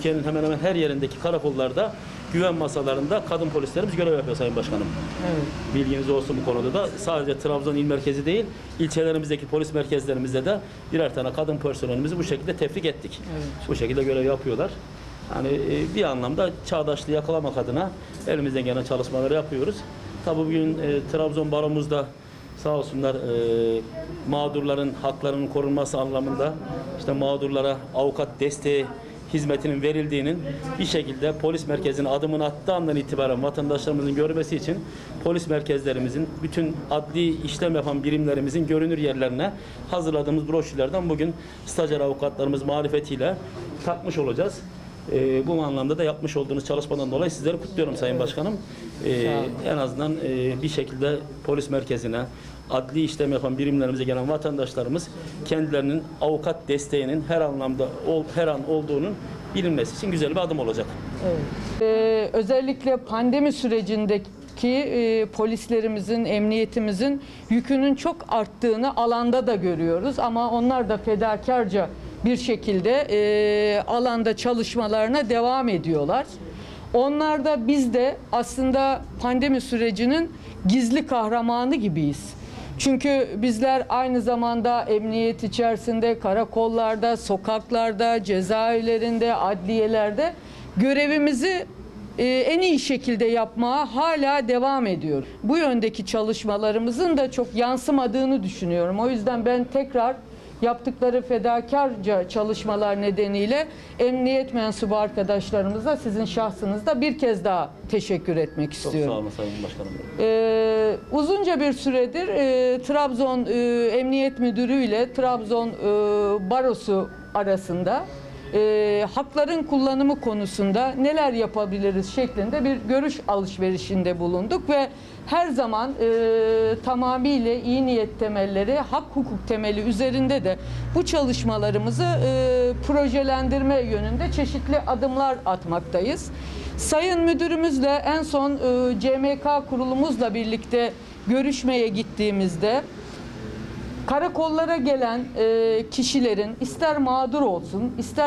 Türkiye'nin hemen hemen her yerindeki karakollarda güven masalarında kadın polislerimiz görev yapıyor Sayın Başkanım. Evet. Bilginiz olsun bu konuda da. Sadece Trabzon il merkezi değil, ilçelerimizdeki polis merkezlerimizde de birer tane kadın personelimizi bu şekilde tebrik ettik. Evet. Bu şekilde görev yapıyorlar. Yani bir anlamda çağdaşlığı yakalamak adına elimizden gelen çalışmaları yapıyoruz. Tabii bugün Trabzon Baromuzda sağ olsunlar mağdurların haklarının korunması anlamında işte mağdurlara avukat desteği hizmetinin verildiğinin bir şekilde polis merkezine adımını attığı andan itibaren vatandaşlarımızın görmesi için polis merkezlerimizin, bütün adli işlem yapan birimlerimizin görünür yerlerine hazırladığımız broşürlerden bugün stajyer avukatlarımız marifetiyle takmış olacağız. Bu anlamda da yapmış olduğunuz çalışmadan dolayı sizleri kutluyorum Sayın Başkanım. En azından bir şekilde polis merkezine, adli işlem yapan birimlerimize gelen vatandaşlarımız kendilerinin avukat desteğinin her an olduğunun bilinmesi için güzel bir adım olacak. Evet. Özellikle pandemi sürecindeki polislerimizin, emniyetimizin yükünün çok arttığını alanda da görüyoruz. Ama onlar da fedakarca bir şekilde alanda çalışmalarına devam ediyorlar. Onlar da biz de aslında pandemi sürecinin gizli kahramanı gibiyiz. Çünkü bizler aynı zamanda emniyet içerisinde, karakollarda, sokaklarda, cezaevlerinde, adliyelerde görevimizi en iyi şekilde yapmaya hala devam ediyoruz. Bu yöndeki çalışmalarımızın da çok yansımadığını düşünüyorum. O yüzden ben tekrar yaptıkları fedakarca çalışmalar nedeniyle emniyet mensubu arkadaşlarımıza sizin şahsınızda bir kez daha teşekkür etmek istiyorum. Çok sağ olun Sayın Başkanım. Uzunca bir süredir Trabzon Emniyet Müdürü ile Trabzon Barosu arasında hakların kullanımı konusunda neler yapabiliriz şeklinde bir görüş alışverişinde bulunduk ve her zaman tamamıyla iyi niyet temelleri, hak hukuk temeli üzerinde de bu çalışmalarımızı projelendirme yönünde çeşitli adımlar atmaktayız. Sayın Müdürümüzle en son CMK kurulumuzla birlikte görüşmeye gittiğimizde karakollara gelen kişilerin ister mağdur olsun, ister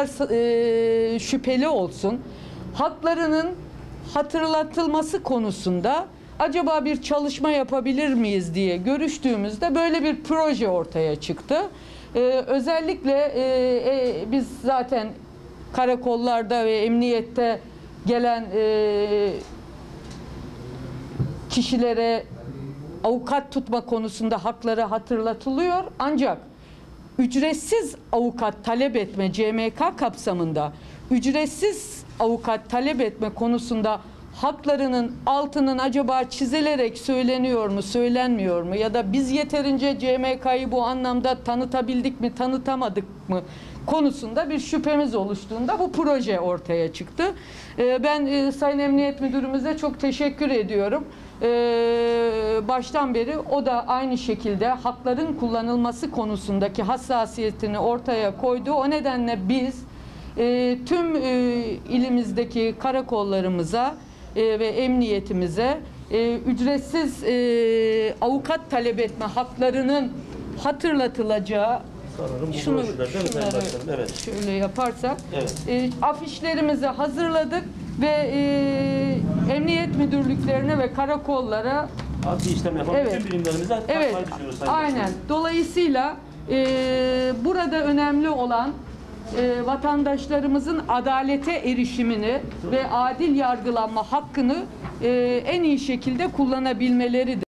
şüpheli olsun haklarının hatırlatılması konusunda acaba bir çalışma yapabilir miyiz diye görüştüğümüzde böyle bir proje ortaya çıktı. Özellikle biz zaten karakollarda ve emniyette gelen kişilere avukat tutma konusunda hakları hatırlatılıyor. Ancak ücretsiz avukat talep etme CMK kapsamında ücretsiz avukat talep etme konusunda haklarının altının acaba çizilerek söyleniyor mu, söylenmiyor mu? Ya da biz yeterince CMK'yı bu anlamda tanıtabildik mi, tanıtamadık mı konusunda bir şüphemiz oluştuğunda bu proje ortaya çıktı. Ben Sayın Emniyet Müdürümüze çok teşekkür ediyorum. Baştan beri o da aynı şekilde hakların kullanılması konusundaki hassasiyetini ortaya koydu. O nedenle biz tüm ilimizdeki karakollarımıza ve emniyetimize ücretsiz avukat talep etme haklarının hatırlatılacağı şunları şöyle yaparsak afişlerimizi hazırladık ve emniyet müdürlüklerine ve karakollara adli işlem yapan bütün birimlerimize takmayı düşünüyoruz. Aynen. Dolayısıyla burada önemli olan vatandaşlarımızın adalete erişimini ve adil yargılanma hakkını en iyi şekilde kullanabilmeleridir.